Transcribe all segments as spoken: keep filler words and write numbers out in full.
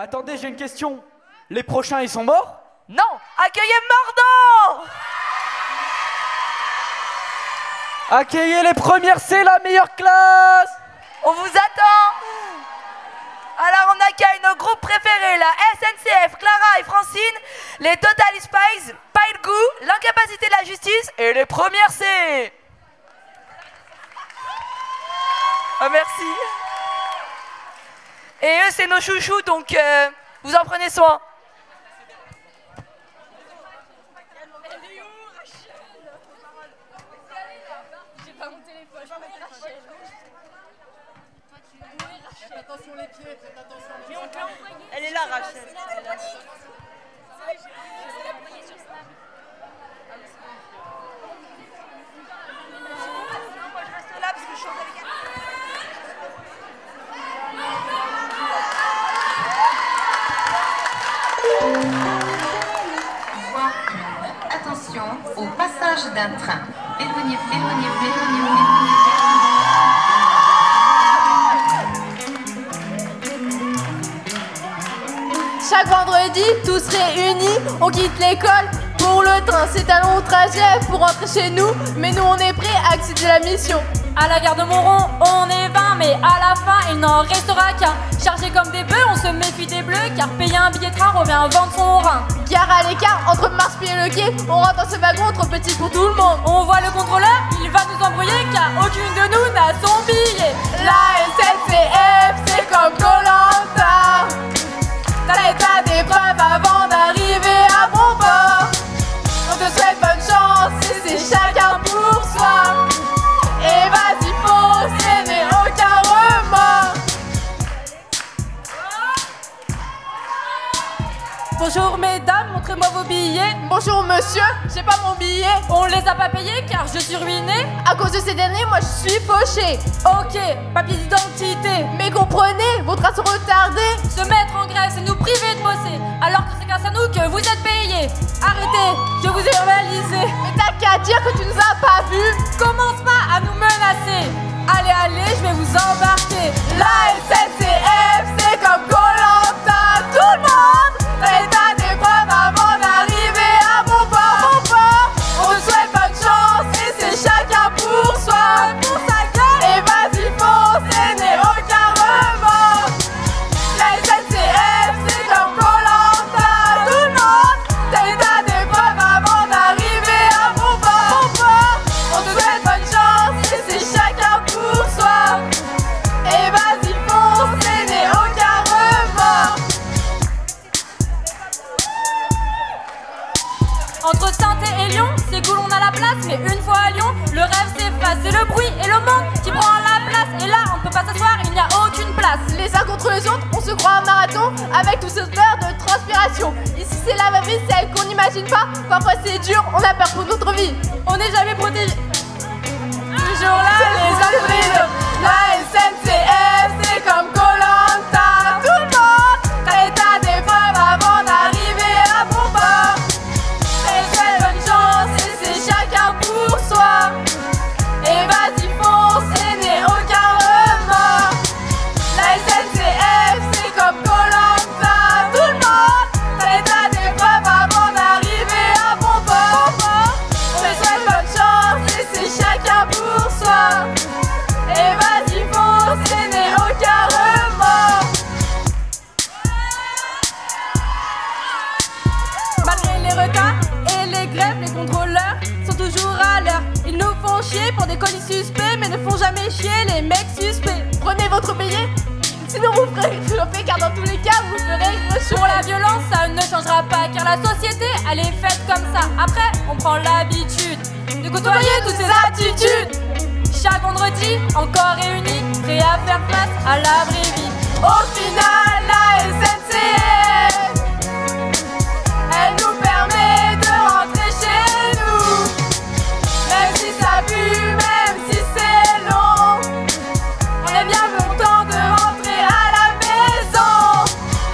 Attendez, j'ai une question. Les prochains, ils sont morts? Non, accueillez Mordant. Accueillez les premières C, la meilleure classe. On vous attend. Alors on accueille nos groupes préférés, la S N C F, Clara et Francine, les Total Spies, Pas le goût, l'incapacité de la justice et les premières C. Oh, merci. Et eux, c'est nos chouchous, donc euh, vous en prenez soin. J'ai pas mon téléphone, je vais mettre Rachel. Faites attention les pieds, faites attention les pieds. Elle est là, Rachel. Moi, je reste là parce que je chante avec elle. Attention au passage d'un train. Éloignez-vous, éloignez-vous, éloignez-vous, éloignez-vous. Chaque vendredi, tous réunis, on quitte l'école pour le train. C'est un long trajet pour rentrer chez nous, mais nous on est prêts à accéder à la mission. À la gare de Montron, on est vingt, mais à la fin, il n'en restera qu'un. Chargé comme des bœufs, on se méfie des bleus, car payer un billet de train revient vendre son rein. Gare à l'écart, entre Marseille et le quai, on rentre dans ce wagon trop petit pour tout le monde. On voit le contrôleur, il va nous embrouiller, car aucune de nous n'a son billet. La S N C F, c'est comme Koh-Lanta. T'as l'état d'épreuve avant d'arriver à bon port. On te souhaite bonne chance et c'est chacun pour soi. Et vas-y fonce, et n'aie aucun remords. Bonjour mesdames, montrez-moi vos billets. Bonjour monsieur, j'ai pas mon billet. On les a pas payés car je suis ruinée. À cause de ces derniers, moi je suis fauchée. Ok, papier d'identité. Mais comprenez, vos trains sont retardés. Se mettre en grève, c'est nous priver de bosser, alors que c'est grâce à nous que vous êtes payés. Arrêtez, je vous ai réalisé. Mais t'as qu'à dire que tu nous as pas vus. Commence pas à nous menacer. Allez, allez, je vais vous embarquer. La S N C F, c'est comme Koh-Lanta. Tout le monde t'as l'état d'épreuve avant d'arriver à bon port. Bon port. On te souhaite bonne chance et c'est chacun pour soi. Pour sa gueule. Et vas-y fonce et n'aie aucun remords. La S N C F, c'est comme Koh-Lanta. Tout le monde t'as l'état d'épreuve avant d'arriver à bon port. Bon port. On te souhaite bonne chance et c'est chacun pour soi. Et vas-y fonce et n'aie aucun remords. Entre Saint-Étienne et Lyon, c'est cool, on a la place, mais une fois à Lyon, le rêve s'efface. C'est le bruit et le monde qui prend la place. Et là, on ne peut pas s'asseoir, il n'y a aucune place. Les uns contre les autres, on se croit un marathon avec tous ces odeurs de transpiration. Ici, c'est la vraie vie, celle qu'on n'imagine pas. Parfois, c'est dur, on a peur pour notre vie. On n'est jamais protégé. Toujours là, les surprises. La S N C F, c'est comme Koh-Lanta. Tout le monde, t'as l'état d'épreuve avant d'arriver à bon port. Et fais bonne chance et c'est chacun pour soi. Et vas-y fonce et n'aie aucun remords. La S N C F, c'est comme Koh-Lanta. Tout le monde, t'as l'état d'épreuve avant d'arriver à bon port. On te souhaite bonne chance et c'est chacun pour soi. Et vas-y fonce et n'aie aucun remords. Malgré les retards et les grèves, les contrôleurs sont toujours à l'heure. Ils nous font chier pour des colis suspects, mais ne font jamais chier les mecs suspects. Prenez votre billet, sinon vous ferez choper, car dans tous les cas vous ferez rechoper. Pour la violence, ça ne changera pas, car la société, elle est faite comme ça. Après, on prend l'habitude de côtoyer toutes ces attitudes. Chaque vendredi, encore réunis, prêts à faire face à la vraie vie. Au final, la S N C F, elle nous permet de rentrer chez nous. Même si ça pue, même si c'est long, on est bien content de rentrer à la maison.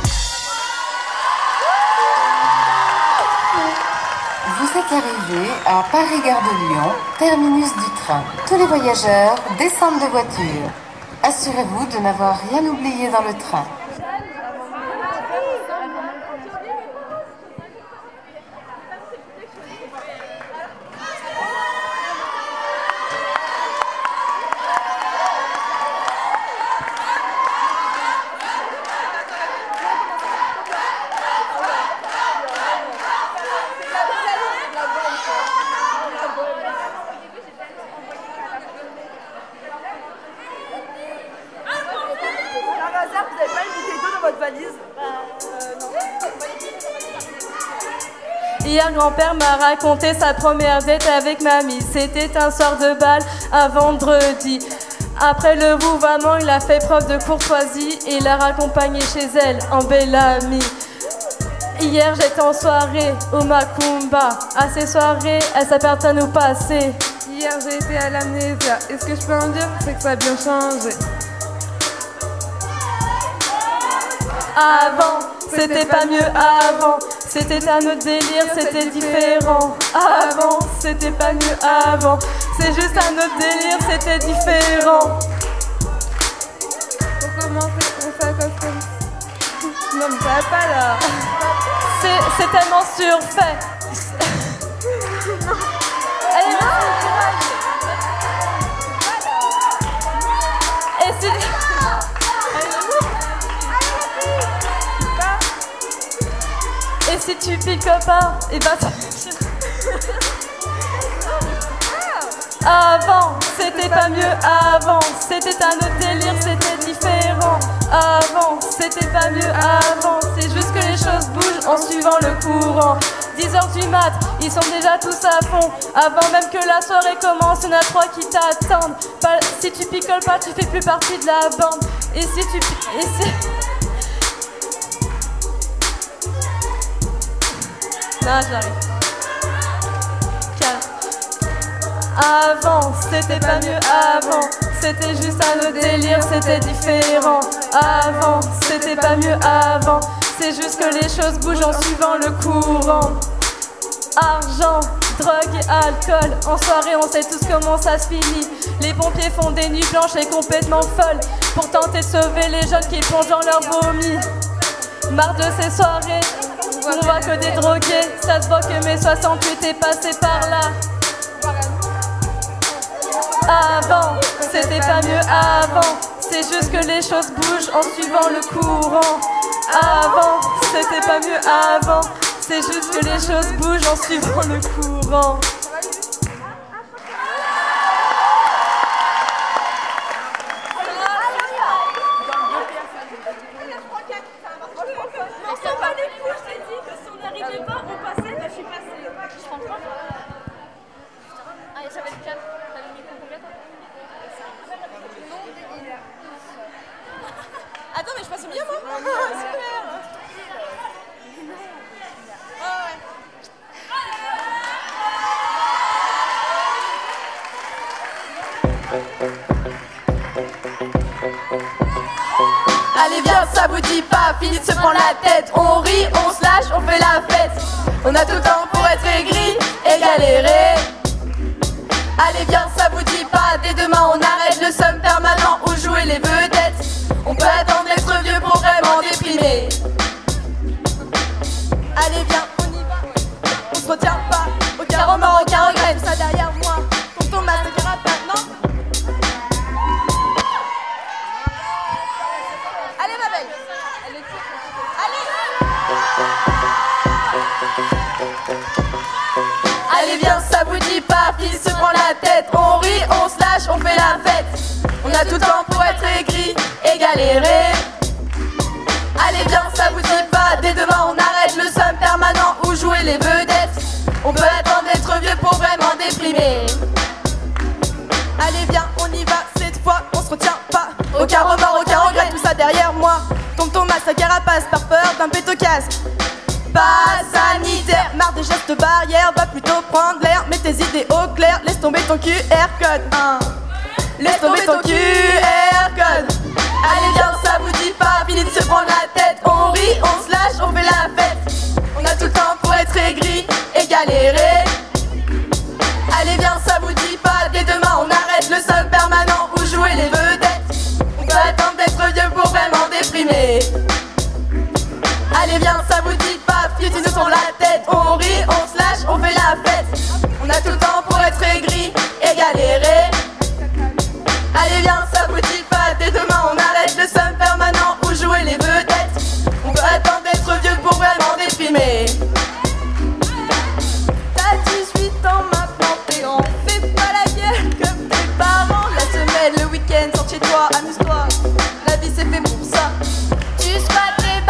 Vous êtes arrivé à Paris-Gare de Lyon, terminus du train. Tous les voyageurs descendent de voiture. Assurez-vous de n'avoir rien oublié dans le train. valise. Hier, grand-père m'a raconté sa première date avec mamie. C'était un soir de bal à vendredi. Après le vouvoiement, il a fait preuve de courtoisie et l'a raccompagnée chez elle en belle amie. Hier, j'étais en soirée au Macumba. À ces soirées, elles s'appartiennent au passé. Hier, j'ai été à l'amnésia. Et ce que je peux en dire, c'est que ça a bien changé. Avant, c'était pas mieux avant. C'était un autre délire, c'était différent. Avant, c'était pas mieux avant. C'est juste un autre délire, c'était différent. Pour commencer, on s'accorde comme ça. Non, mais ça va pas là. C'est tellement surfait. Allez, et si... Et si tu piques pas, et bah avant, c'était pas mieux avant. C'était un autre délire, c'était différent. Avant, c'était pas mieux avant. C'est juste que les choses bougent en suivant le courant. dix heures du mat, ils sont déjà tous à fond. Avant même que la soirée commence, il y en a trois qui t'attendent. Si tu picoles pas, tu fais plus partie de la bande. Et si tu... Et si... Non, j'arrive. Avant, c'était pas mieux avant. C'était juste un autre délire, c'était différent. Avant, c'était pas mieux avant. C'est juste que les choses bougent en suivant le courant. Argent, drogue et alcool. En soirée, on sait tous comment ça se finit. Les pompiers font des nuits blanches et complètement folles pour tenter de sauver les jeunes qui plongent dans leur vomi. Marre de ces soirées, on voit que des drogués. Ça se voit que mai soixante-huit est passé par là. Avant, c'était pas mieux avant. C'est juste que les choses bougent en suivant le courant. Avant, c'était pas mieux avant. C'est juste que les choses bougent en suivant le courant. Attends, mais je passe bien, moi. Super. Allez viens, ça vous dit pas, fini de se prendre la tête. On rit, on se lâche, on fait la fête. On a tout le temps pour être aigri et galérer. Allez viens, ça vous dit pas, dès demain on arrête le somme permanent ou jouer les vedettes. On peut attendre d'être vieux pour vraiment déprimer. Allez viens, on y va, on se retient pas. Aucun remords, aucun regret, tout ça derrière moi. Tonton massacrera pas, non? Allez ma belle. Allez. Allez viens, ça vous dit pas, fille se prend la tête. On rit, on se lâche, on fait la fête. On a tout le temps pour être aigri et galérer. Allez viens, ça vous dit pas, dès demain on arrête le somme permanent ou jouer les vedettes. On peut attendre d'être vieux pour vraiment déprimer. Allez viens, on y va, cette fois on se retient pas. Aucun remords, aucun regret, tout ça derrière moi. Tonton masse à carapace par peur d'un pétocasque. Pas sanitaire, marre des gestes barrières, va plutôt prendre l'air. Mets tes idées au clair, laisse tomber ton Q R code. Hein. Laisse tomber ton Q R code. Allez viens, ça vous dit pas, fini de se prendre la tête. On rit, on se lâche, on fait la fête. On a tout le temps pour être aigri et galérer. Allez viens, ça vous dit pas, dès demain on arrête le somme permanent ou jouer les vedettes. On peut attendre d'être vieux pour vraiment déprimer. Allez viens, ça vous dit pas, fille tu nous tournes la tête. On rit, on se lâche, on fait la fête. On a tout le temps pour être aigri et galérer. Allez viens, ça vous dit pas, dès demain on arrête le somme permanent ou jouer les vedettes. On peut attendre d'être vieux pour vraiment déprimer. T'as dix-huit ans maintenant, t'es grand, fais pas la gueule comme tes parents. La semaine, le week-end, sors chez toi, amuse-toi, la vie c'est fait pour ça. Tu squattes tes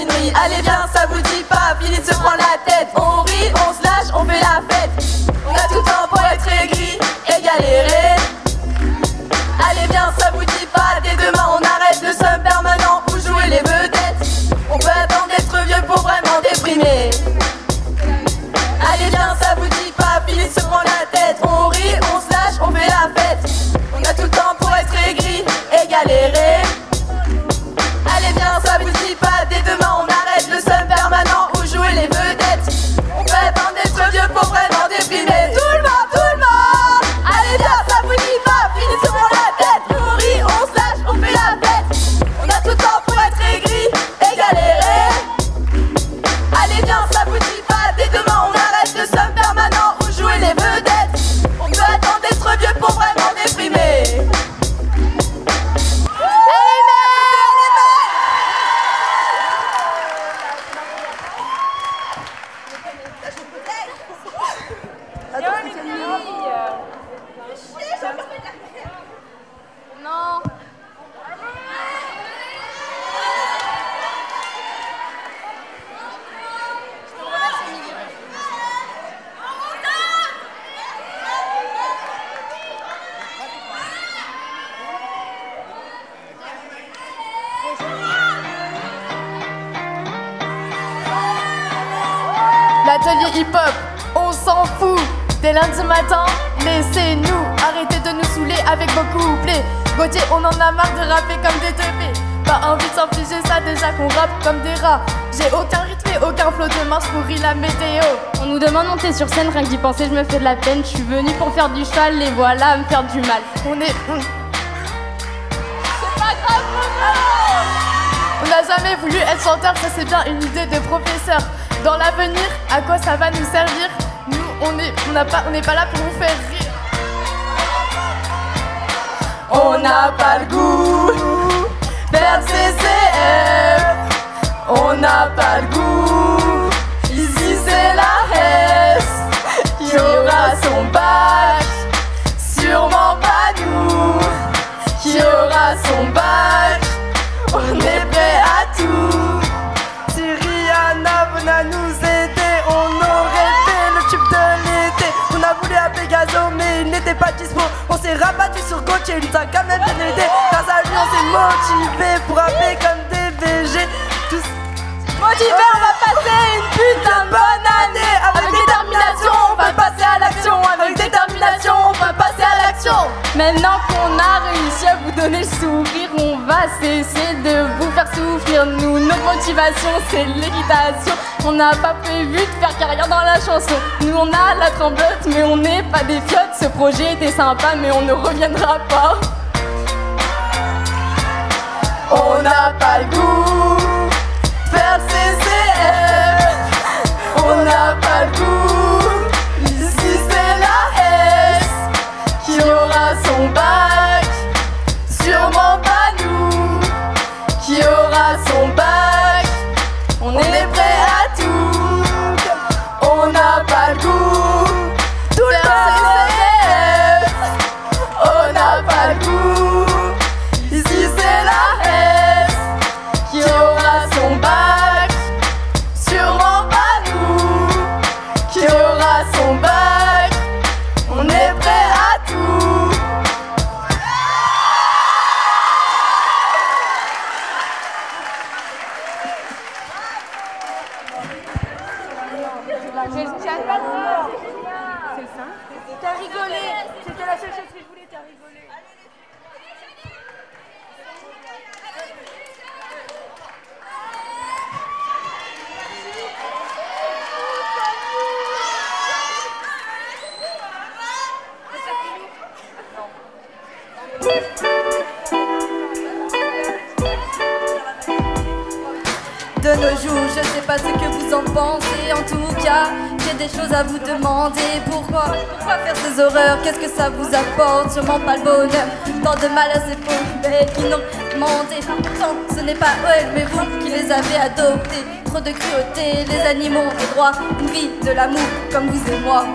conneries. Allez viens, ça vous dit pas, Philippe se prend la tête. On rit, on se lâche, on fait la fête. On a tout le temps pour être aigri et galérer. Allez viens, ça vous dit pas, dès demain on arrête le seum permanent ou jouer les vedettes. On peut attendre d'être vieux pour vraiment déprimer. Allez viens, ça vous dit pas, Philippe se prend la tête. On rit, on se lâche, on fait la fête. On a tout le temps pour être aigri et galérer. Allez viens, ça vous dit pas, dès demain on arrête le seum permanent ou jouer les vedettes. On peut attendre d'être vieux pour vraiment déprimer. Tout le monde, tout le monde. Allez viens, ça vous dit pas, Philippe se prend la tête. On rit, on se lâche, on fait la fête. On a tout le temps pour être aigri et galérer. Allez viens, ça vous dit pas, dès demain on arrête le seum permanent ou jouer les vedettes. On peut attendre d'être vieux pour vraiment déprimer. Non. L'atelier hip-hop, on s'en fout. Dès lundi matin, laissez-nous arrêter de nous saouler avec vos couplets. Gauthier, on en a marre de rapper comme des teubés. Pas envie de s'infliger ça déjà qu'on rappe comme des rats. J'ai aucun rythme et aucun flow de marche pour rire la météo. On nous demande de monter sur scène, rien que d'y penser je me fais de la peine. Je suis venue pour faire du cheval, les voilà à me faire du mal. On est... On... C'est pas grave. On n'a jamais voulu être chanteur, ça c'est bien une idée de professeur. Dans l'avenir, à quoi ça va nous servir? Nous, on n'est on n'a pas, on n'est pas là pour vous faire rire. On n'a pas le goût faire C C F. On n'a pas le goût. Ici c'est la S qui aura son bac. Sûrement pas nous qui aura son bac. On est prêt à tout. Si Rihanna venait à nous aider, on aurait fait le tube de l'été. On a voulu appeler Gazo mais il n'était pas dispo. On s'est rabattu sur Gauthier, il nous a quand même bien aidé. Grâce à lui on s'est motivé pour rapper comme des V G. Tous motivé, on va passer une putain de bonne année. Avec détermination, on va passer à l'action. Avec détermination, on va passer à l'action. Maintenant qu'on a réussi à vous donner le sourire, on va cesser de vous faire souffrir. Nous, notre motivation, c'est l'irritation. On n'a pas prévu de faire carrière dans la chanson. Nous, on a la tremblote, mais on n'est pas des fiottes. Ce projet était sympa, mais on ne reviendra pas. On n'a pas le goût faire C C F. On n'a pas le goût. Ici c'est la S qui aura son bac. Sûrement pas nous qui aura son bac. On est prêt à tout. On n'a pas le goût tout le temps. On n'a pas le goût. Ici c'est la S qui aura son bac. Sûrement pas nous qui aura son bac. On est prêt à tout. T'as rigolé. C'était la seule chose que je voulais, t'as rigolé. De nos jours, je sais pas ce que vous en pensez. En tout cas, j'ai des choses à vous demander. Pourquoi, pourquoi faire ces horreurs? Qu'est-ce que ça vous apporte? Sûrement pas le bonheur. Tant de mal à ces pauvres bêtes qui n'ont demandé. Pourtant, ce n'est pas eux, mais vous qui les avez adoptés. Trop de cruauté, les animaux ont le droit. Une vie, de l'amour, comme vous et moi.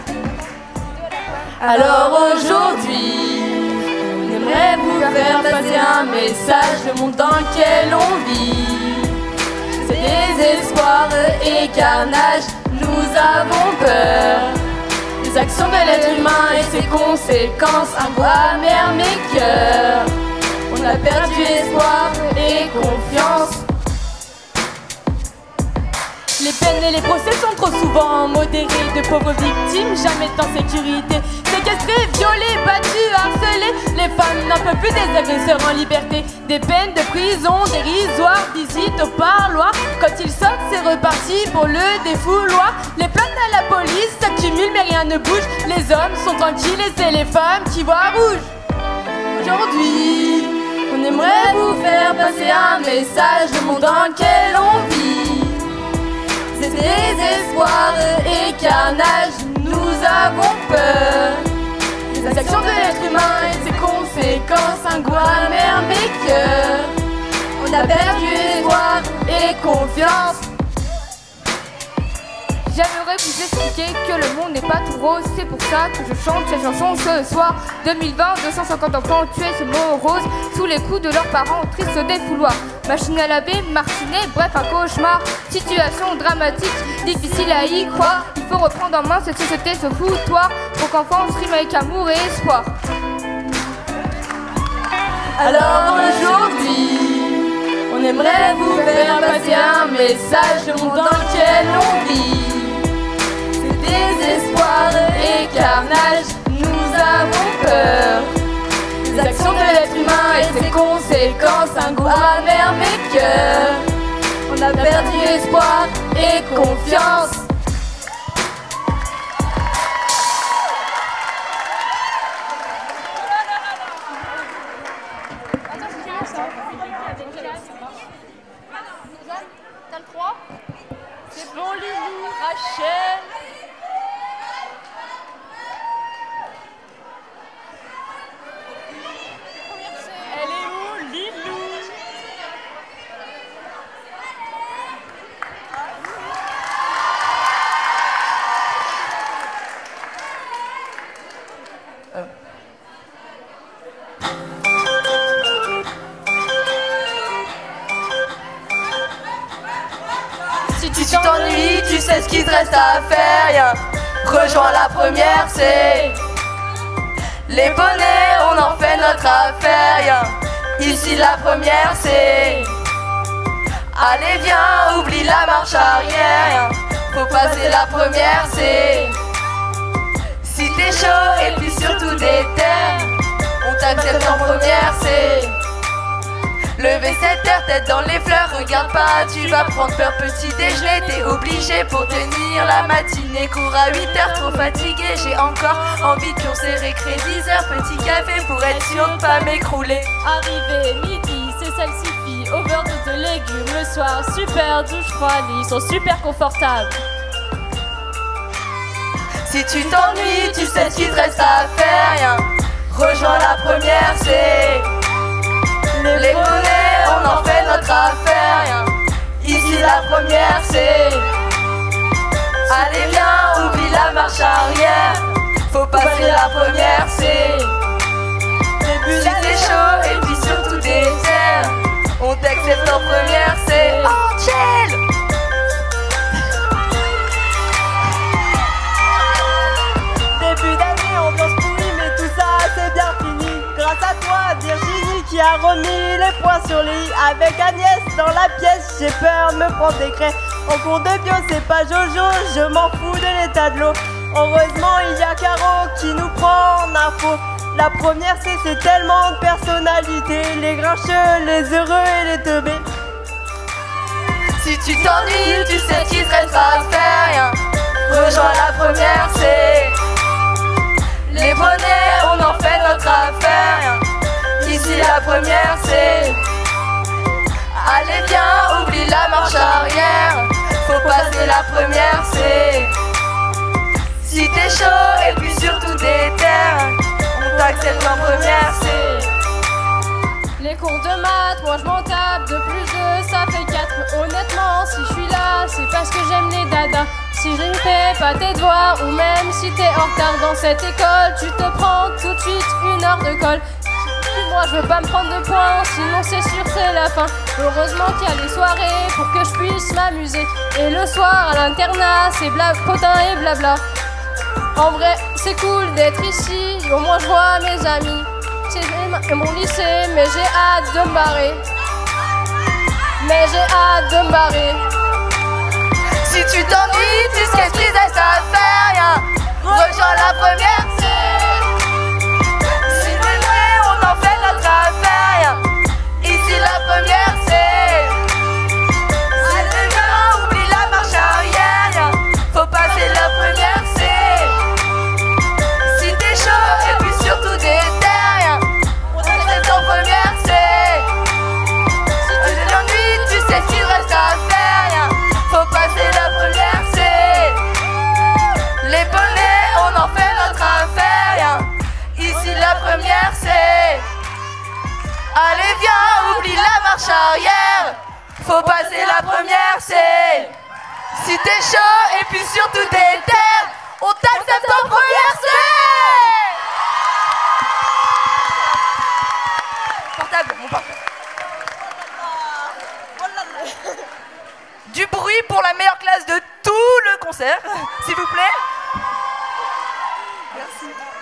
Alors aujourd'hui, on aimerait vous faire passer un message. Le monde dans lequel on vit, c'est désespoir et carnage, nous avons peur. Les actions de l'être humain et ses conséquences, un goût amer mes cœurs. On a perdu espoir et confiance. Les peines et les procès sont trop souvent modérés. De pauvres victimes, jamais en sécurité. Séquestrés, violés, battus, harcelés. Les femmes n'en peuvent plus des agresseurs en liberté. Des peines de prison dérisoires, visites au parloir. Quand ils sortent, c'est reparti pour le défouloir. Les plaintes à la police s'accumulent mais rien ne bouge. Les hommes sont tranquilles et c'est les femmes qui voient rouge. Aujourd'hui, on aimerait vous faire passer un message du monde dans lequel on vit. C'est désespoir et carnage, nous avons peur. Les actions de l'être humain et ses conséquences, un goût amer mes cœurs. On a perdu espoir et confiance. J'aimerais vous expliquer que le monde n'est pas tout rose. C'est pour ça que je chante cette chanson ce soir. deux mille vingt, deux cent cinquante enfants tués ce mot rose sous les coups de leurs parents, triste défouloir. Machine à laver, martinet, bref un cauchemar. Situation dramatique, difficile à y croire. Il faut reprendre en main cette société, ce foutoir, pour qu'enfance rime avec amour et espoir. Alors aujourd'hui, on aimerait vous faire passer un message au monde dans lequel on vit. Désespoir et carnage, nous avons peur. Les actions de l'être humain et ses conséquences, un goût amer mes cœurs. On a perdu espoir et confiance. T'as le trois? C'est bon Lily, Rachel. Elle est où, Lilou? Si tu t'ennuies, tu sais ce qu'il te reste à faire, rien. Rejoins la première, c'est les bonnets, on en fait notre affaire, rien. Ici la première, c'est allez viens, oublie la marche arrière, rien. Faut passer la première, c'est si t'es chaud et puis surtout déter, on t'accepte en première, c'est lever cette heure, tête dans les fleurs, regarde pas, tu vas prendre peur, petit déjeuner, t'es obligé pour tenir la matinée, cours à huit heures, trop fatigué, j'ai encore envie de pioncer, récré dix heures, petit café pour être sûr de pas m'écrouler. Arrivé midi, c'est celle-ci fille, overdose de légumes le soir, super douche froide, ils sont super confortables. Si tu t'ennuies, tu sais ce qu'il te reste à faire, rien. Rejoins la première, c'est les bonnets, on en fait notre affaire, rien. Ici la première, c'est allez viens, oublie la marche arrière. Faut passer la première, c'est si t'es chaud et puis surtout désert, on t'accepte en première, c'est Angel. Début d'année, ambiance pourrie, mais tout ça c'est bien fini. Grâce à toi, Virginie, qui a remis les points sur les i. Avec Agnès dans la pièce, j'ai peur de me prendre des craies. En cours de bio, c'est pas Jojo, je m'en fous de l'état de l'eau. Heureusement, il y a Caro qui nous prend en info. La première, c'est c'est tellement de personnalités, les grincheux, les heureux et les teubés. Si tu t'ennuies, tu sais qu'il te reste à faire, rien. Rejoins la première, c'est les bonnets, on en fait notre affaire, rien. Ici la première, c'est allez viens, oublie la marche arrière. Faut passer la première, c'est si t'es chaud et puis surtout déter, on t'accepte en première, c'est Les cours de maths, moi je m'en tape de plus de, ça fait quatre. Honnêtement, si je suis là, c'est parce que j'aime les dadas. Si je ne fais pas tes devoirs, ou même si t'es en retard dans cette école, tu te prends tout de suite une heure de colle. Puis moi je veux pas me prendre de points, sinon c'est sûr c'est la fin. Heureusement qu'il y a les soirées pour que je puisse m'amuser. Et le soir à l'internat c'est bla potin et blabla. En vrai c'est cool d'être ici, au moins je vois mes amis. C'est mon lycée mais j'ai hâte de me barrer. Mais j'ai hâte de me barrer. Si tu t'ennuies, tu sais ce qu'ils ça fait rien. Rejoins la première scène. Si t'es vrai, on en fait notre affaire. Ici la première scène. Si t'es bien, oublie la marche arrière. Faut passer la première scène. Si t'es chaud et puis surtout déterre, on t'accepte en première scène. Si tu t'ennuies, tu sais ce qu'il reste à faire. Faut passer la première scène. Les bonnets, on en fait notre affaire. Ici la première scène. Allez viens, oublie la marche arrière. Faut passer la première scène. Si t'es chaud et puis surtout t'es terre, on t'accepte en première scène. Portable, mon portable. Du bruit pour la meilleure classe de tout le concert, s'il vous plaît. Merci.